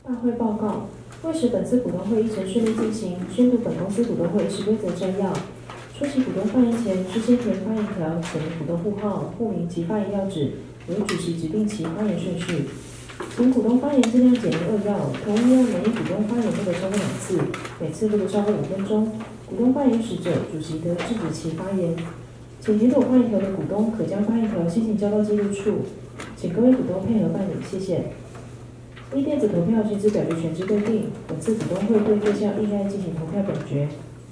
大会报告：为使本次股东会议程顺利进行，宣读本公司股东会议事规则摘要。出席股东发言前，需先填发言条、写明股东户号、户名及发言要旨，由主席指定其发言顺序。请股东发言尽量简明扼要，同意让每一股东发言不得超过2次，每次不得超过5分钟。股东发言时者，主席得制止其发言。请填妥发言条的股东，可将发言条先行交到记录处。请各位股东配合办理，谢谢。依电子投票行使表决权之规定，本次股东会对各项议案进行投票表决。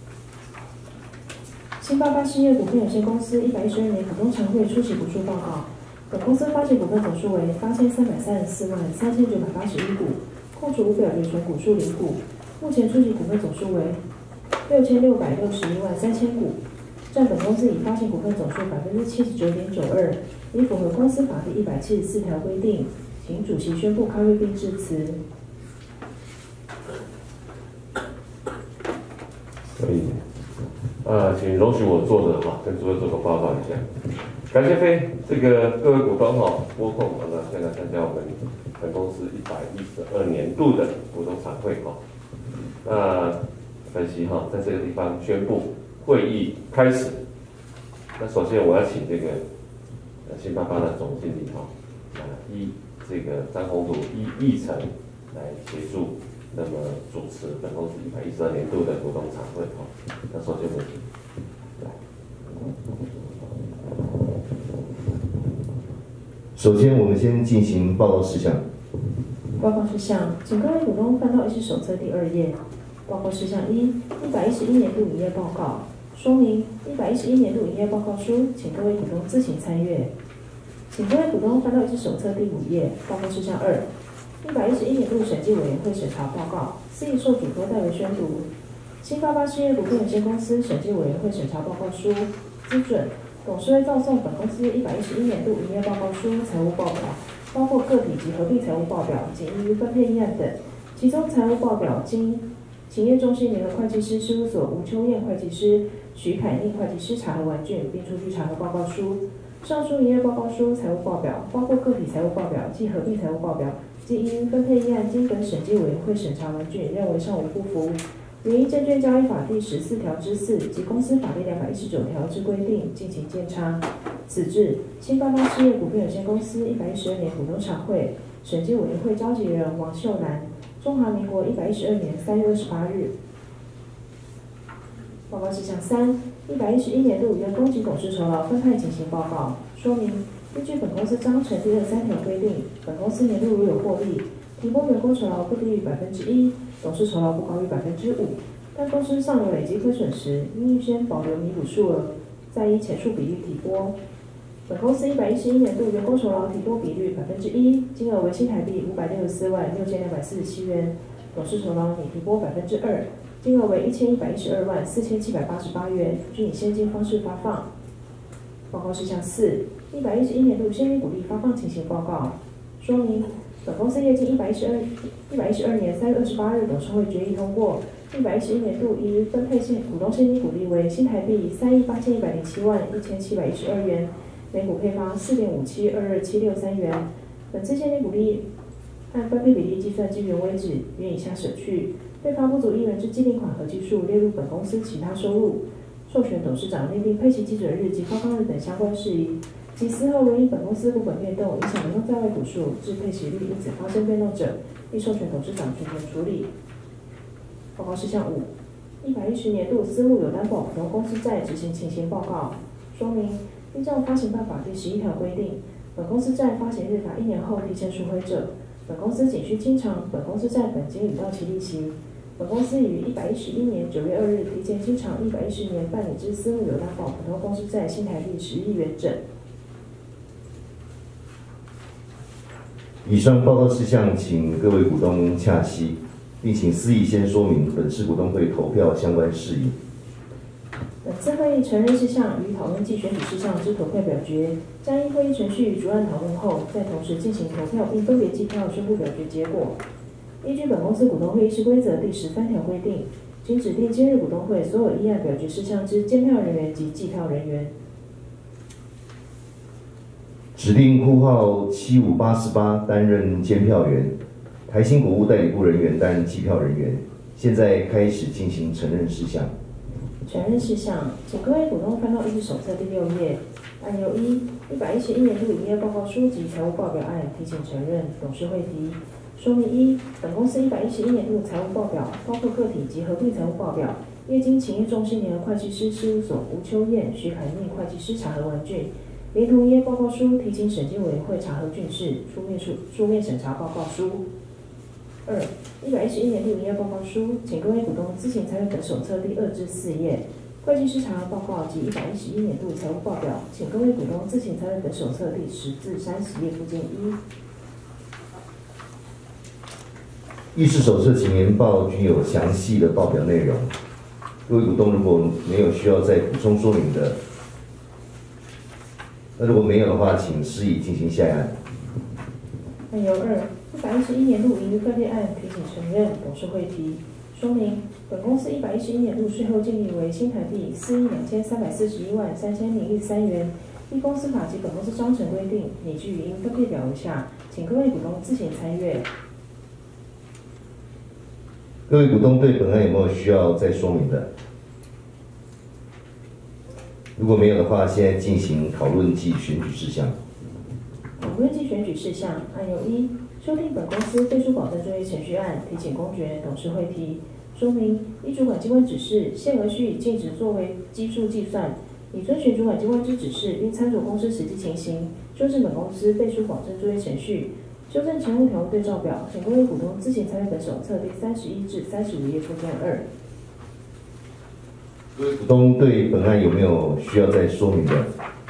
新巴巴事业股份有限公司112年股东常会出席股数报告。本公司发行股份总数为83343981股，扣除无表决权股数0股。目前出席股份总数为66613000股，占本公司已发行股份总数79.92%，已符合公司法第174条规定。请主席宣布开会并致辞。 可以。请容许我坐着跟诸位做个报告一下。感谢这个各位股东拨空现在参加我们本公司112年度的股东常会本席在这个地方宣布会议开始。那首先我要请这个新巴巴的总经理这个张宏儒议程来协助，那么主持本公司112年度的股东常会那首先我请来。 首先，我们先进行报告事项。 报告事项，请各位股东翻到议事手册第2页。报告事项1：111年度营业报告。说明111年度营业报告书，请各位股东自行参阅。请各位股东翻到议事手册第5页。报告事项2：111年度审计委员会审查报告，司以受主托代为宣读。新巴巴事业股份有限公司审计委员会审查报告书，基准。董事会造送本公司111年度营业报告书、财务报表，包括个体及合并财务报表及盈余分配议案等。其中财务报表经勤业中心联合会计师事务所吴秋燕会计师、徐凯宁会计师查核完竣，并出具查核报告书。上述营业报告书、财务报表，包括个体财务报表及合并财务报表及盈余分配议案，经本审计委员会审查完竣，认为尚无不符。原依证券交易法第14条之4及公司法第219条之规定进行监察。此致，新巴巴事业股份有限公司112年股东常会审计委员会召集人王秀兰，中华民国112年3月28日。报告事项3：111年度员工及董事酬劳分派情形报告。说明：依据本公司章程第23条规定，本公司年度如有获利，提拨员工酬劳不低于1%，董事酬劳不高于5%，但公司尚有累积亏损时，应预先保留弥补数额，再依前述比率提拨。本公司111年度员工酬劳提拨比率1%，金额为新台币5646247元；董事酬劳拟提拨2%，金额为11124788元，均以现金方式发放。报告事项4：111年度现金股利发放情形报告。说明：本公司业经112年3月28日董事会决议通过，111年度盈余分配股东现金股利为新台币3亿8107万1712元，每股配发4.5722763元。本次现金股利按分配比例计算基原为止，原以下舍去。配发不足1元之既定款合计数列入本公司其他收入。授权董事长另定配息基准日及发放日等相关事宜。其司后为因本公司股本变动影响流动在外股数致配息率因此发生变动者，亦授权董事长全权处理。报告事项5：110年度私募有担保股东公司债执行情形报告。说明：依照发行办法第11条规定，本公司债发行日达1年后提前赎回者，本公司仅需清偿本公司债本金与到期利息。本公司已于111年9月2日提前清偿110年办理之私募有担保股东公司债新台币10亿元整。 以上报告事项，请各位股东洽悉，并请司仪先说明本次股东会投票相关事宜。 本次会议承认事项与讨论暨选举事项之投票表决，将依会议程序与逐案讨论后，再同时进行投票，并分别计票宣布表决结果。依据本公司股东会议事规则第13条规定，请指定今日股东会所有议案表决事项之监票人员及计票人员。 指定户号7588担任监票员， 台新国务代理部人员担任计票人员。现在开始进行承认事项。 承认事项，请各位股东翻到议事手册第6页。案由1，111年度营业报告书及财务报表案提请承认，董事会提。说明1，本公司111年度财务报表包括个体及合并财务报表，业经勤业中心联合会计师事务所吴秋燕、徐凯宁会计师查核完竣，连同营业报告书提请审计委员会查核竣事，书面审查报告书。2，111年度营业报告书，请各位股东自行参阅本手册第2至4页。会计师查核报告及111年度财务报表，请各位股东自行参阅本手册第10至30页附件1。 议事手册及年报均有详细的报表内容。各位股东如果没有需要再补充说明的，那如果没有的话，请施以进行下案。 案由2，111年度盈余分裂案提请承认，董事会提。说明本公司111年度税后净利为新台币4.2341.3003元，依公司法及本公司章程规定，拟具语音分配表如下，请各位股东自行参阅。 各位股东对本案有没有需要再说明的？如果没有的话，现在进行讨论及选举事项。 讨论及选举事项，案由1，修订本公司背书保证作业程序案，提请公决，董事会提。说明依主管机关指示，限额须以净值作为基数计算，已遵循主管机关之指示，应参照公司实际情形，修正本公司背书保证作业程序，修正前务条目对照表，请各位股东自行参阅本手册第31至35页附件2。 各位股东对本案有没有需要再说明的？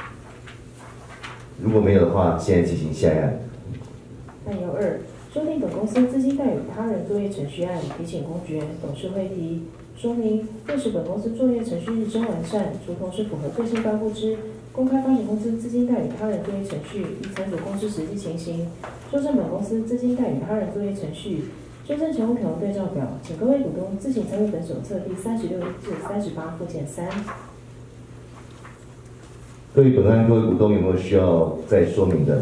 如果没有的话，现在进行下案。 案由2，修订本公司资金贷与他人作业程序案，提请公决，董事会提。说明为使本公司作业程序日臻完善，如同是符合最新颁布之公开发行公司资金贷与他人作业程序，依参照公司实际情形，修正本公司资金贷与他人作业程序，修正前务条目对照表，请各位股东自行参阅本手册第36至38附件3。 对于本案，各位股东有没有需要再说明的？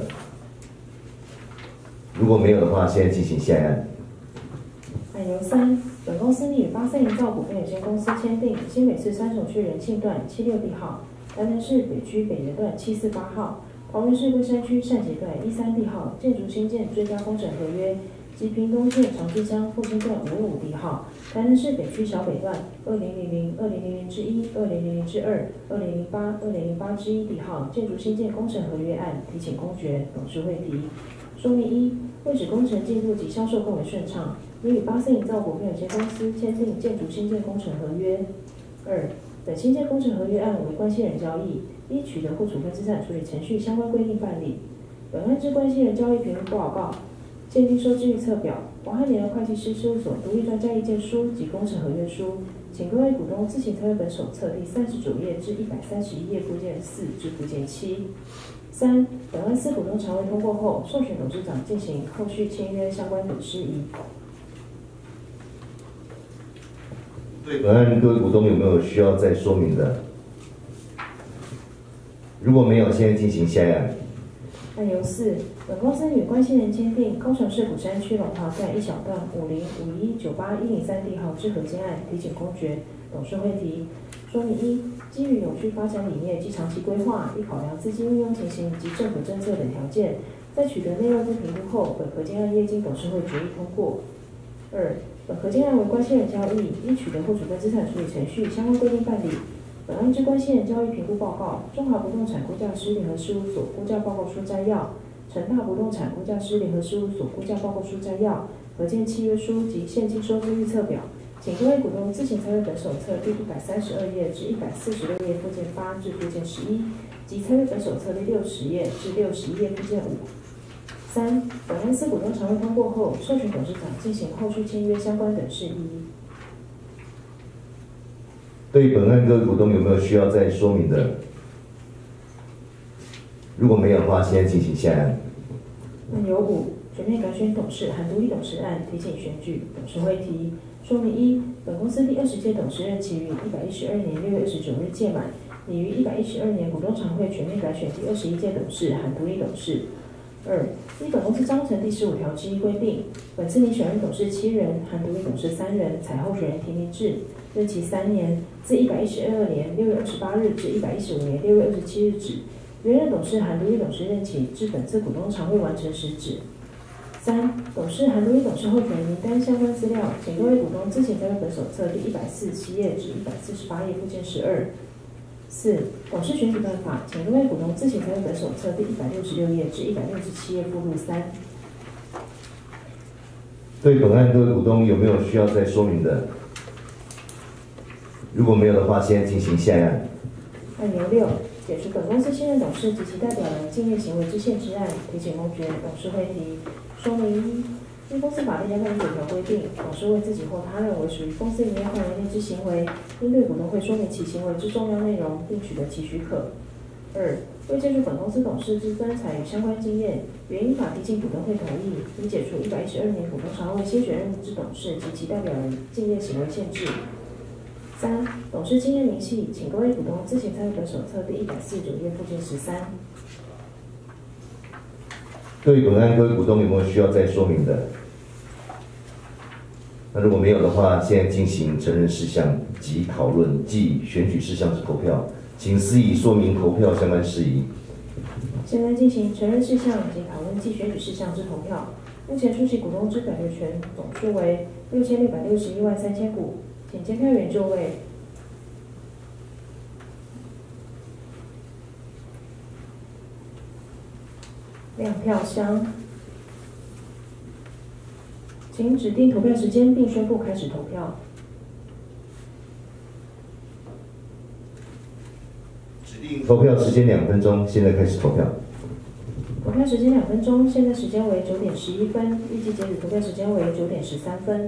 如果没有的话，现在进行下案。 案由3，本公司拟与83营造股份有限公司签订新北市三重区仁庆段76地号、台南市北区北园段748号、桃园市龟山区善捷段13地号建筑新建追加工程合约及屏东县长滨乡复兴段525地号、台南市北区小北段2000、2000之1、2000之2、2008、2008之1地号建筑新建工程合约案，提请公决，董事会提。说明1，为使工程进度及销售更为顺畅，拟与84营造股份有限公司签订建筑新建工程合约。2，本新建工程合约案为关系人交易，依取得或处分资产处理程序相关规定办理。本案之关系人交易评估报告、鉴定收支预测表、王汉联合会计师事务所独立专家意见书及工程合约书，请各位股东自行参阅本手册第39页至131页附件4至附件7。3，本案4股东常委通过后，授权董事长进行后续签约相关等事宜。 对本案，各位股东有没有需要再说明的？如果没有，现在进行下案。 案由4，本公司与关系人签订高雄市鼓山区龙华站一小段505198-103地号之合建案，提请公决，董事会提。说明1，基于永续发展理念及长期规划，依考量资金运用情形及政府政策等条件，在取得内外部评估后，本合建案业经董事会决议通过。2，本合建案为关系人交易，依取得或处分资产处理程序相关规定办理。本案之关系人交易评估报告，中华不动产估价师联合事务所估价报告书摘要，成大不动产估价师联合事务所估价报告书摘要，合建契约书及现金收支预测表，请各位股东自行参阅本手册第132页至146页附件8至附件11，及参阅本手册第60页至61页附件5。3，本案4股东常会通过后，授权董事长进行后续签约相关等事宜。 对本案各位股东有没有需要再说明的？如果没有的话，现在进行下案。 案由5，全面改选董事含独立董事案，提请选举，董事会提。说明1，本公司第20届董事任期于112年6月29日届满，拟于112年股东常会全面改选第21届董事含独立董事。 2. 依本公司章程第15条之一规定，本次拟选任董事7人，含独立董事3人，采候选人提名制，任期3年，自112年6月28日至115年6月27日止。原任董事含独立董事任期至本次股东常会完成时止。3. 董事含独立董事候选人名单相关资料，请各位股东自行参阅本手册第147页至148页附件12。4. 董事选举办法，请各位股东自行参阅本手册第166页至167页附录3。 对本案各位股东有没有需要再说明的？如果没有的话，现在进行下一案。 案由6，解除本公司现任董事及其代表人竞业行为之限制案，提请公决。董事会提说明依公司法第239条规定，董事为自己或他人为属于公司营业范围内之行为，应对股东会说明其行为之重要内容，并取得其许可。2. 为借助本公司董事之专才与相关经验，原因法提请股东会同意，应解除112年股东常会新选任之董事及其代表人竞业行为限制。3. 董事经验明细，请各位股东自行参阅本手册第149页附件13。 对本案各位股东有没有需要再说明的？那如果没有的话，现在进行承认事项及讨论暨选举事项之投票，请司仪说明投票相关事宜。 现在进行承认事项及讨论暨选举事项之投票。目前出席股东之表决权总数为6661万3000股，请监票员就位。亮票箱，请指定投票时间并宣布开始投票。 指定投票时间2分钟，现在开始投票。 投票时间2分钟，现在时间为9点11分，预计截止投票时间为9点13分。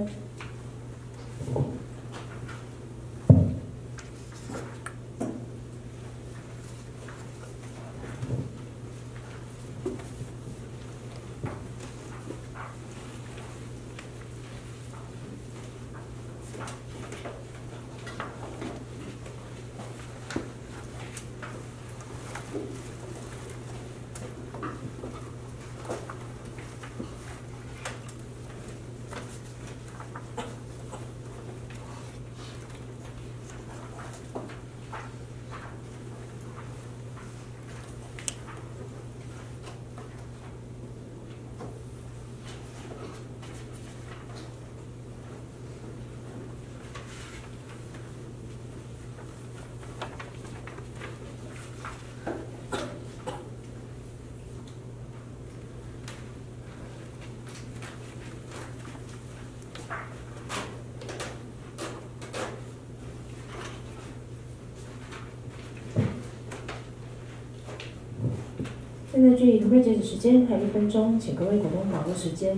现在距离投票截止时间还有1分钟，请各位股东把握时间。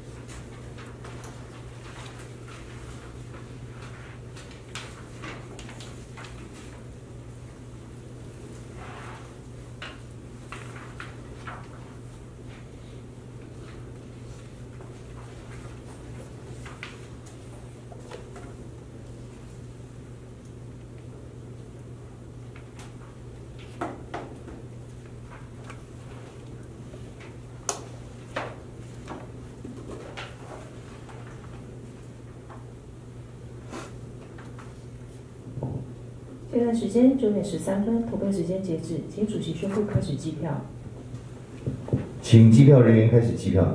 现在时间9点13分，投票时间截止，请主席宣布开始计票。 请计票人员开始计票。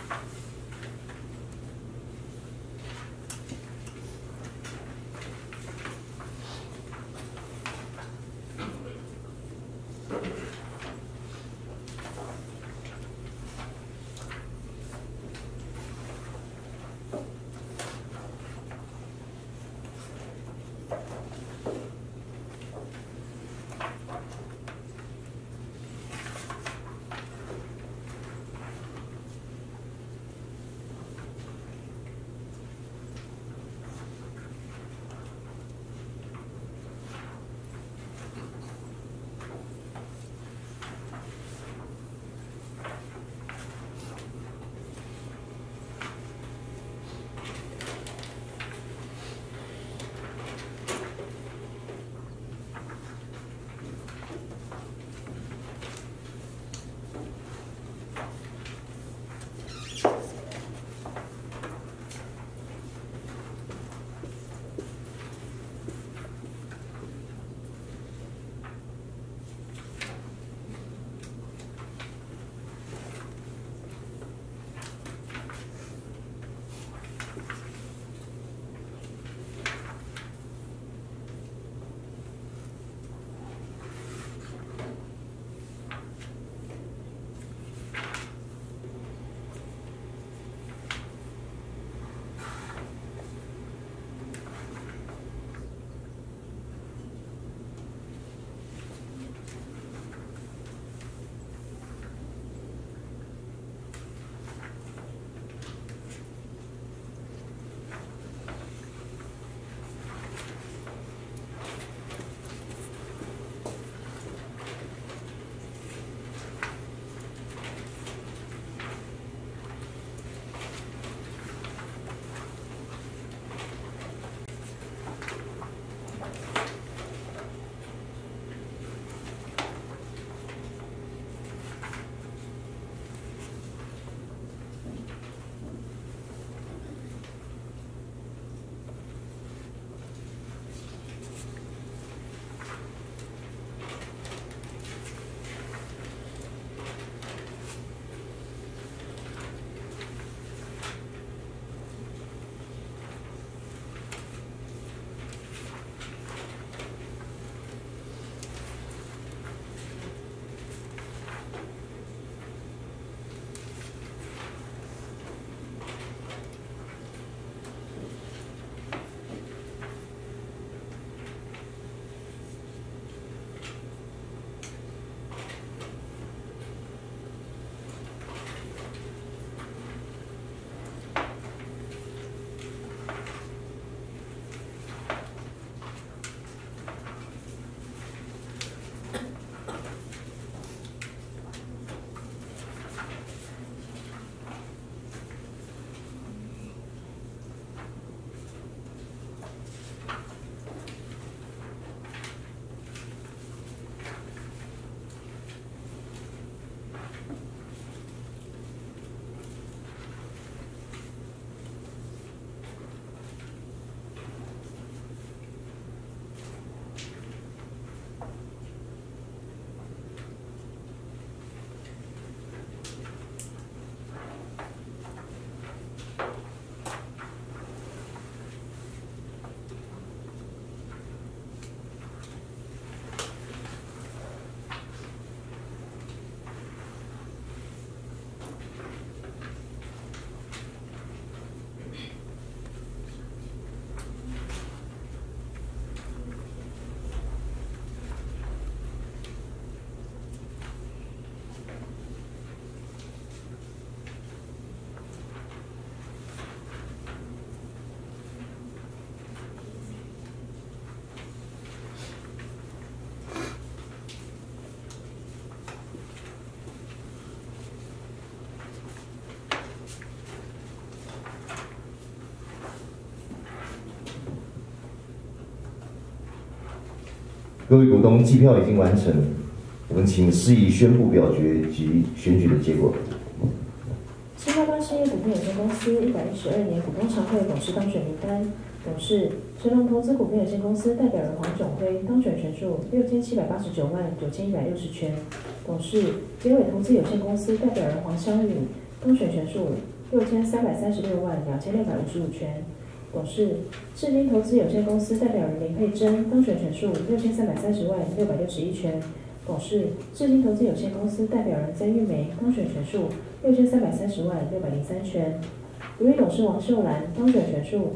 各位股东，计票已经完成，我们请司仪宣布表决及选举的结果。 788兴业股份有限公司112年股东常会董事当选名单：董事成龙投资股份有限公司代表人黄炯辉，当选权数67899160权；董事结尾投资有限公司代表人黄香玉，当选权数 63362655权。董事世金投资有限公司代表人林佩珍当选权数63300661权。董事世金投资有限公司代表人曾玉梅当选权数63300603权。独立董事王秀兰当选权数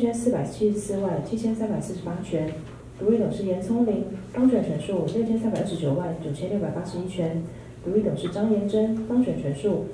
64747348权。独立董事严聪玲当选权数63299681权。独立董事张延珍当选权数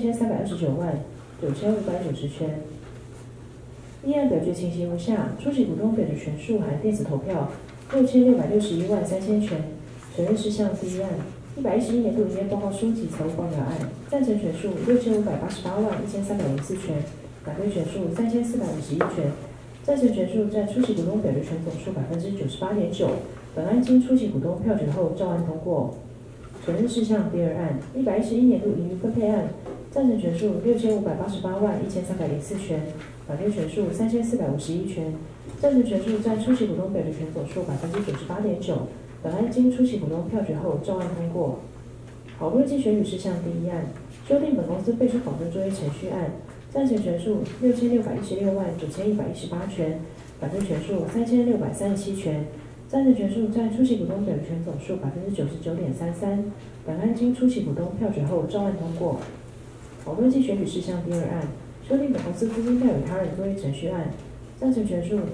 63299590权。议案表决情形如下：出席股东表决权数含电子投票66613000权。承认事项第一案111年度营业报告书及财务报表案，赞成权数65881304权，反对权数3451权。赞成权数占出席股东表决权总数98.9%。本案经出席股东票决后照案通过。承认事项第二案111年度盈余分配案，赞成权数65881304权，反对权数3451权。赞成权数占出席股东表决权总数98.9%。本案经出席股东票决后照案通过。讨论及选举事项第一案，修订本公司背书保证作业程序案，赞成权数66169118权，反对权数3637权。赞成权数占出席股东表决权总数99.33%。本案经出席股东票决后照案通过。讨论及选举事项第二案，修订本公司资金调与他人作业程序案，赞成权数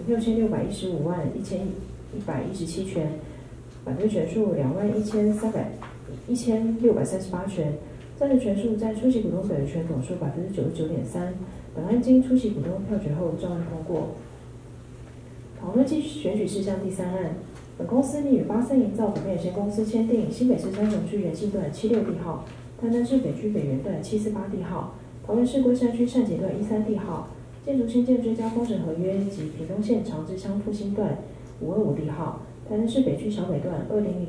66151117权，反对权数21638权。赞成权数占出席股东表决权总数99.3%。本案经出席股东票决后照案通过。讨论及选举事项第三案，本公司拟与巴森营造股份有限公司签订新北市三重区园信段76地号、台南市北区北园段748地号、桃园市龟山区善捷段13地号建筑新建追加工程合约及屏东县长治乡复兴段525地号、台南市北区小北段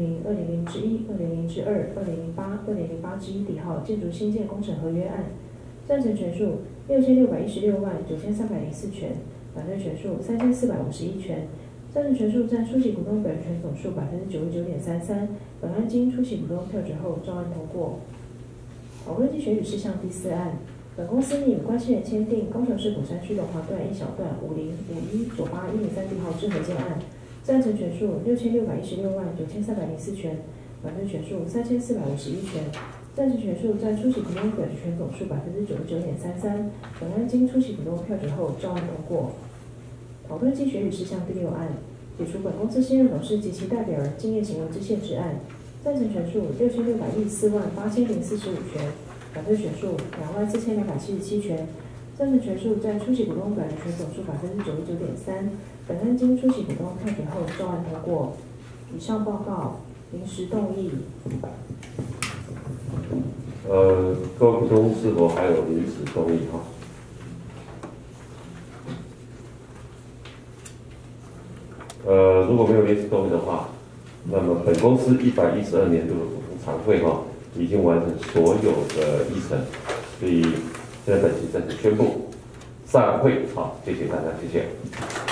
2010、2001、2002、2008、2008-1地号建筑新建工程合约案，赞成权数66169304权，反对权数3451权。赞成权数占出席股东表决权总数99.33%。本案经出席股东票决后照案通过。讨论及选举事项第四案，本公司拟与关系人签订高雄市鼓山区龙华段一小段505198-103地号之合建案，赞成权数66169304权，反对权数3451权。赞成权数占出席股东表决权总数99.33%。本案经出席股东票决后照案通过。讨论及选举事项第六案，解除本公司现任董事及其代表人竞业行为之限制案，赞成权数66148045权，反对权数24277权。赞成权数占出席股东表决权总数99.3%。本案经出席股东票决后照案通过。以上报告临时动议。 各位股东是否还有临时动议哈？如果没有临时动议的话，那么本公司112年度的股东常会哈已经完成所有的议程，所以现在本期暂时宣布散会。好，谢谢大家，谢谢。